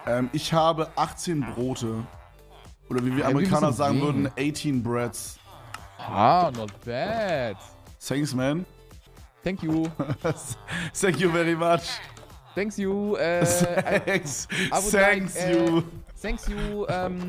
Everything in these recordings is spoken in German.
Ich habe 18 Brote. Oder wie wir Amerikaner sagen würden, 18 Breads. Ah, not bad. Thanks, man. Thank you. Thank you very much. Thanks you. Thanks you. Thanks you.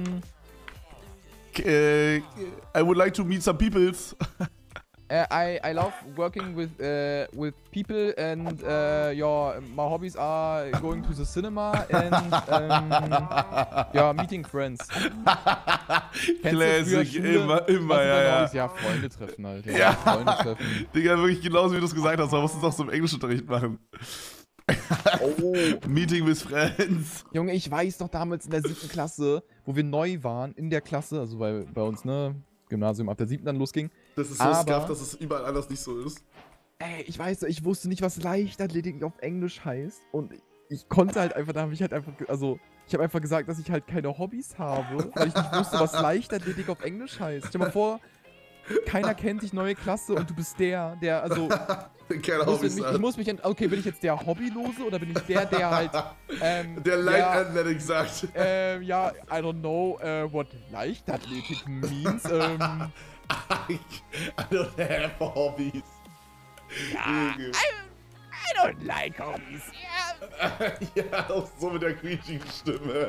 I would like to meet some peoples. I love working with people and my hobbies are going to the cinema and meeting friends. Classic, immer, ja. Ja, Freunde treffen halt. Ja. Freunde treffen. Digga, wirklich genauso wie du es gesagt hast, man muss es auch so im Englischunterricht machen. Oh. Meeting with friends. Junge, ich weiß noch damals in der 7. Klasse, wo wir neu waren in der Klasse, also weil bei uns, ne, Gymnasium ab der 7. dann losging. Das ist so scuff, dass es überall anders nicht so ist. Ey, ich weiß, ich wusste nicht, was Leichtathletik auf Englisch heißt. Und ich konnte halt einfach, da habe ich halt einfach, also, ich habe einfach gesagt, dass ich halt keine Hobbys habe, weil ich nicht wusste, was Leichtathletik auf Englisch heißt. Stell dir mal vor, keiner kennt dich, neue Klasse und du bist der, also... Keine Hobbys hat. Ich muss mich, okay, bin ich jetzt der Hobbylose oder bin ich der halt... der Leichtathletik sagt. Ja, I don't know what Leichtathletik means. I don't have hobbies. Ja, I don't like hobbies. Yeah. Ja, auch so mit der quietschigen Stimme.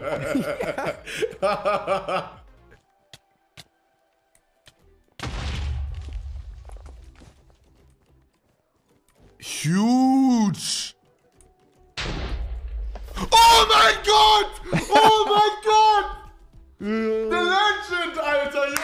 Ja. Huge! Oh mein Gott! Oh mein Gott! The Legend, Alter!